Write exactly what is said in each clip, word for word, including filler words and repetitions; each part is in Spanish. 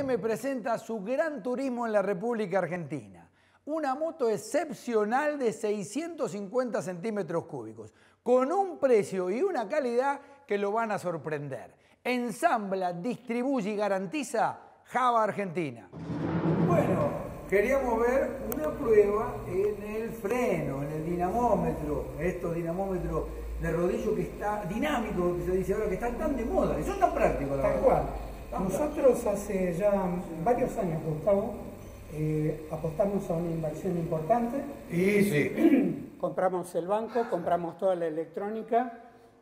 M presenta su Gran Turismo en la República Argentina. Una moto excepcional de seiscientos cincuenta centímetros cúbicos, con un precio y una calidad que lo van a sorprender. Ensambla, distribuye y garantiza Java Argentina. Bueno, queríamos ver una prueba en el freno, en el dinamómetro, estos dinamómetros de rodillo que está dinámico, que se dice ahora que están tan de moda, y son tan prácticos, la Tal verdad. cual. Tan Nosotros hace ya varios años, Gustavo, eh, apostamos a una inversión importante. Y sí. Compramos el banco, compramos toda la electrónica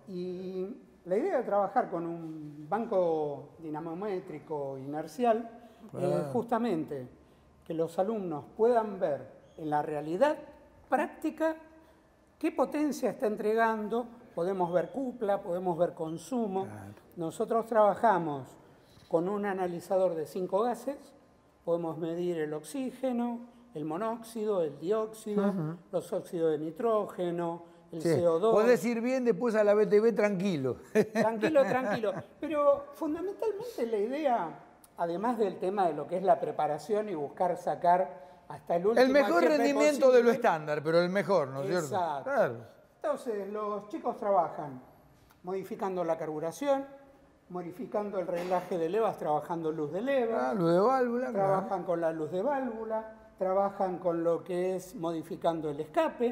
y la idea de trabajar con un banco dinamométrico inercial Claro. es justamente que los alumnos puedan ver en la realidad práctica qué potencia está entregando. Podemos ver cupla, podemos ver consumo. Claro. Nosotros trabajamos con un analizador de cinco gases, podemos medir el oxígeno, el monóxido, el dióxido, uh-huh. los óxidos de nitrógeno, el Sí. C O dos. Podés ir bien después a la B T V tranquilo. Tranquilo, tranquilo. Pero fundamentalmente la idea, además del tema de lo que es la preparación y buscar sacar hasta el último El mejor H P rendimiento posible, de lo estándar, pero el mejor, ¿no es cierto? Exacto. Claro. Entonces, los chicos trabajan modificando la carburación, modificando el reglaje de levas, trabajando luz de leva, Ah, luz de válvula, trabajan claro. con la luz de válvula, trabajan con lo que es modificando el escape.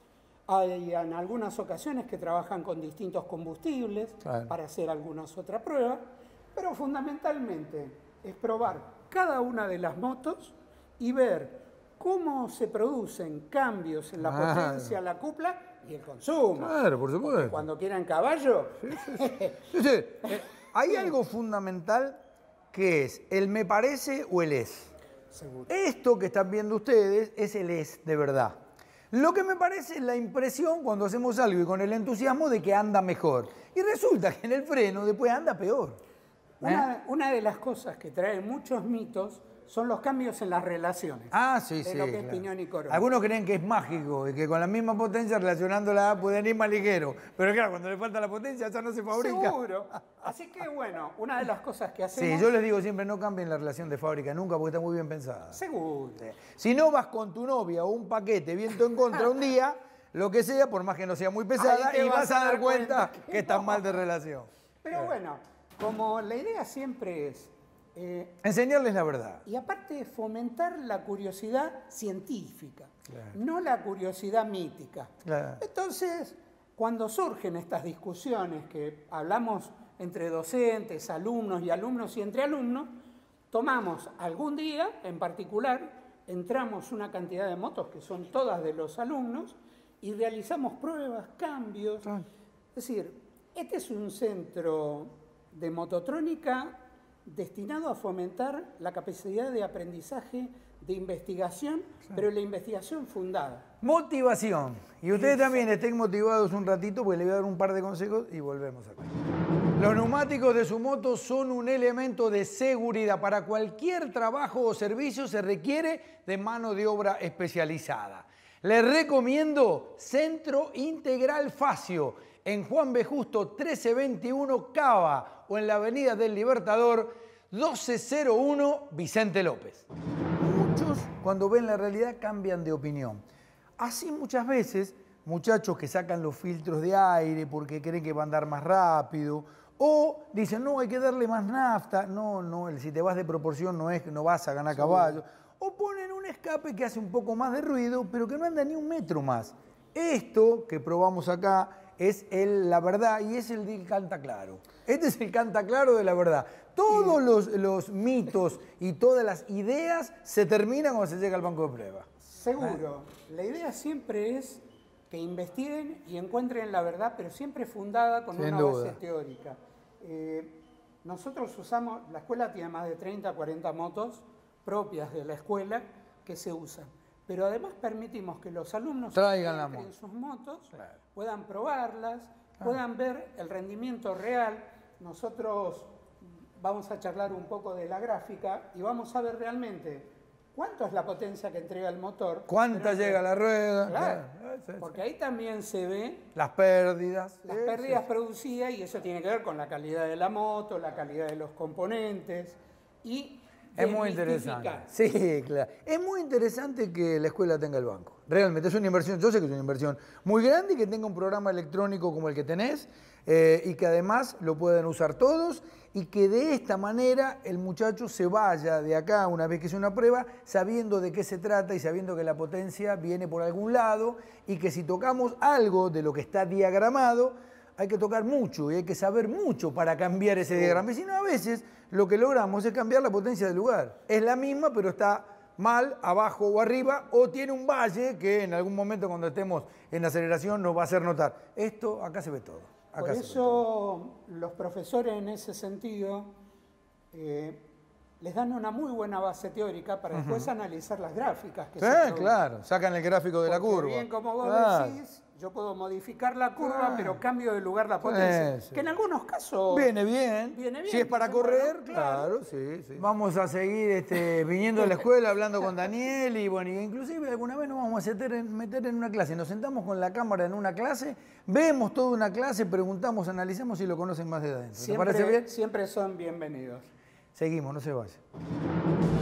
Hay en algunas ocasiones que trabajan con distintos combustibles Claro. para hacer algunas otras pruebas, pero fundamentalmente es probar cada una de las motos y ver cómo se producen cambios en la Claro. potencia, la cupla y el consumo. Claro, por supuesto. Porque cuando quieran caballo, Sí, sí, sí. Sí, sí. Eh, Hay algo fundamental que es el me parece o el es. seguro. Esto que están viendo ustedes es el es de verdad. Lo que me parece es la impresión cuando hacemos algo y con el entusiasmo de que anda mejor. Y resulta que en el freno después anda peor. Una, ¿Eh? una de las cosas que trae muchos mitos son los cambios en las relaciones. Ah, sí, de sí. lo que es claro. piñón y corona. Algunos creen que es mágico y que con la misma potencia relacionándola pueden ir más ligero. Pero claro, cuando le falta la potencia ya no se fabrica. Seguro. Así que bueno, una de las cosas que hacemos... Sí, yo les digo siempre, no cambien la relación de fábrica nunca porque está muy bien pensada. Seguro. Si no vas con tu novia o un paquete viento en contra un día, lo que sea, por más que no sea muy pesada, Ahí te y vas a dar cuenta que que estás no. mal de relación. Pero bueno, como la idea siempre es... eh, Enseñarles la verdad. y aparte fomentar la curiosidad científica, Claro. no la curiosidad mítica. Claro. Entonces, cuando surgen estas discusiones que hablamos entre docentes, alumnos y alumnos y entre alumnos, tomamos algún día en particular, entramos una cantidad de motos que son todas de los alumnos y realizamos pruebas, cambios. Ah. Es decir, este es un centro de mototrónica destinado a fomentar la capacidad de aprendizaje, de investigación, pero la investigación fundada. Motivación. Y ustedes también estén motivados un ratito porque les voy a dar un par de consejos y volvemos acá. Los neumáticos de su moto son un elemento de seguridad. Para cualquier trabajo o servicio se requiere de mano de obra especializada. Les recomiendo Centro Integral Facio en Juan B. Justo trece veintiuno Cava o en la Avenida del Libertador doce cero uno Vicente López. Muchos cuando ven la realidad cambian de opinión. Así muchas veces muchachos que sacan los filtros de aire porque creen que va a andar más rápido o dicen no, hay que darle más nafta. No, no, el si te vas de proporción no es que no vas a ganar caballo. O ponen un escape que hace un poco más de ruido pero que no anda ni un metro más. Esto que probamos acá es el, la verdad y es el del canta claro. Este es el canta claro de la verdad. Todos los, los mitos y todas las ideas se terminan cuando se llega al banco de prueba. Seguro. La idea siempre es que investiguen y encuentren la verdad, pero siempre fundada con Sin una duda. base teórica. Eh, nosotros usamos, la escuela tiene más de treinta, cuarenta motos propias de la escuela que se usan. Pero además permitimos que los alumnos Traigan la entren en moto. sus motos, Claro. puedan probarlas, puedan ver el rendimiento real. Nosotros vamos a charlar un poco de la gráfica y vamos a ver realmente cuánto es la potencia que entrega el motor. ¿Cuánta Pero- llega la rueda? Claro, Claro, sí, sí. porque ahí también se ve Las pérdidas. las Sí, pérdidas sí. producidas y eso tiene que ver con la calidad de la moto, la calidad de los componentes y Es muy interesante. Sí, claro. Es muy interesante que la escuela tenga el banco. Realmente es una inversión, yo sé que es una inversión muy grande y que tenga un programa electrónico como el que tenés eh, y que además lo puedan usar todos y que de esta manera el muchacho se vaya de acá una vez que es una prueba sabiendo de qué se trata y sabiendo que la potencia viene por algún lado y que si tocamos algo de lo que está diagramado hay que tocar mucho y hay que saber mucho para cambiar ese diagrama. Y si no, a veces lo que logramos es cambiar la potencia del lugar. Es la misma, pero está mal, abajo o arriba, o tiene un valle que en algún momento cuando estemos en aceleración nos va a hacer notar. Esto, acá se ve todo. Acá Por eso los profesores en ese sentido eh, les dan una muy buena base teórica para uh-huh. después analizar las gráficas. Que sí, se claro, sacan el gráfico de Porque la curva. Bien, como vos claro. decís, yo puedo modificar la curva, claro. pero cambio de lugar la Sí, potencia. sí. Que en algunos casos... Viene bien. Viene bien. Si es para correr, bueno, claro. claro, sí, sí. Vamos a seguir este, viniendo a la escuela, hablando con Daniel y bueno, inclusive alguna vez nos vamos a meter en, meter en una clase. Nos sentamos con la cámara en una clase, vemos toda una clase, preguntamos, analizamos y lo conocen más de adentro. ¿Te siempre, parece bien? Siempre son bienvenidos. Seguimos, no se vayan.